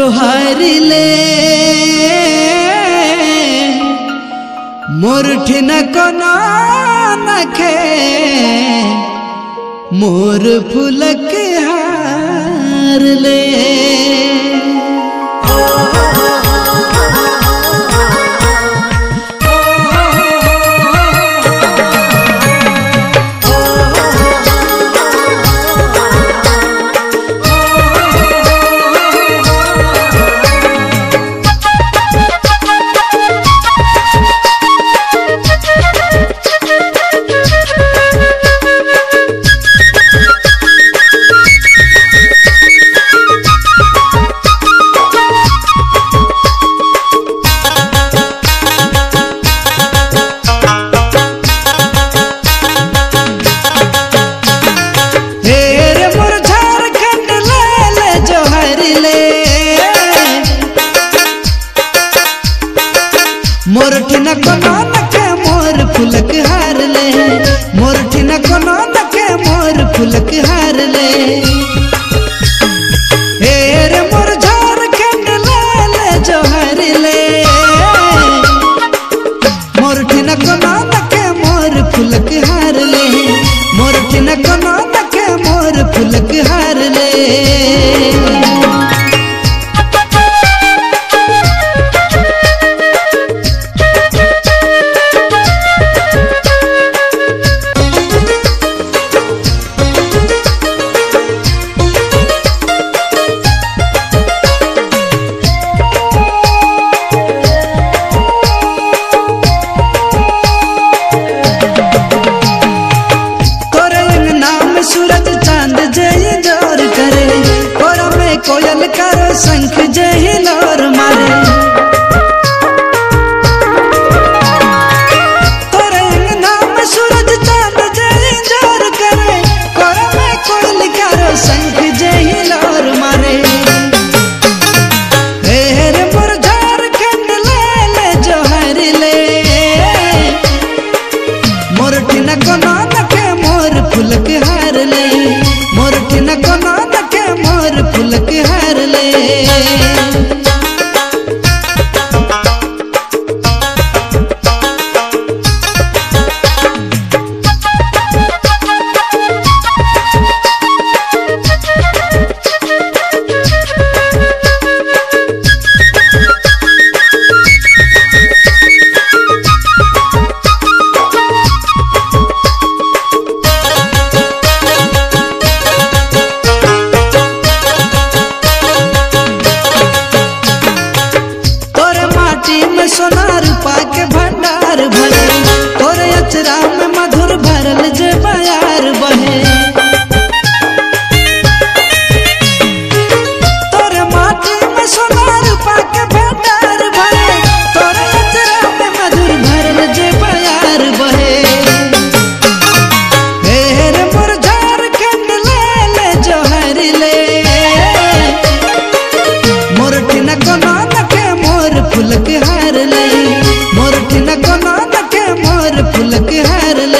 जोहारिले मोर ठिनक नखे मोर फुलक हारले। मोर ठिनक नखे मोर फुलक हारले, मोर ठिनक नखे मोर फुलक हारले। हेर मोर झारखंड लाले जोहारिले मोर ठिनक नखे मोर फुलक हारले, मोर ठिनक नखे मोर फुलक हारले। सूरज चांद जय जोर करे, कोरा में कोयल करो शंख जय लोर मारे। तोरे नाम सूरज चांद जय जोर करे, कोरा में कोयल करो शंख जय लोर मारे। हेर मोर झारखंड लाले जोहारिले मोर ठिनक नखे मोर फुलक हारले, मोर ठिनक नखे मोर फुलक हारले। सोना रूपा के भंडार भरे, तोरे अचरा में मधुर भरल जे बयार बहे। तोरे माटी में सोना रूपा के भंडार भरे, तोरे अचरा में मधुर भरल जे बयार बहे। हेर मोर झारखंड लाले जोहारिले मोर ठिनक नखे मोर फुलक हारले, मोर ठिनक नखे मोर फुलक हारले।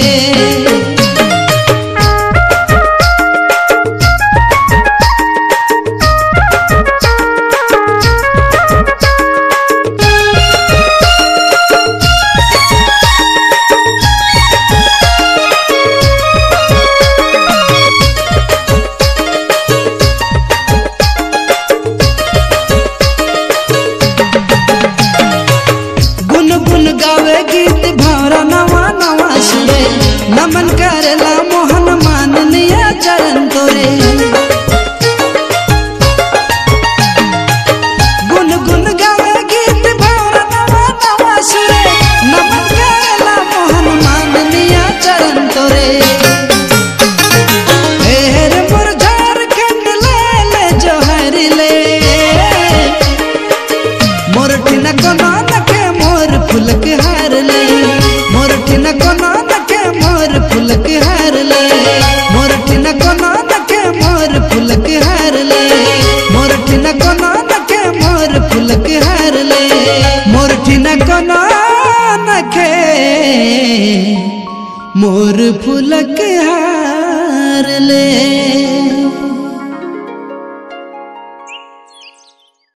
गुन गावे गीत भावरा नवा नवा सुरे, नमन करेला मोहन मान लिया चरण तोरे। गुन गावे गीत भावरा नवा नवा सुरे, नमन करेला मोहन मान लिया चरण तोरे। हेर मोर झारखंड लाले जोहारिले मोर ठिनक नखे मोर फुलक हारले, मोर ठिनक नखे मोर फुलक हारले, मोर ठिनक नखे मोर फुलक हारले, मोर ठिनक नखे मोर फुलक हारले, मोर ठिनक नखे मोर फुलक हारले।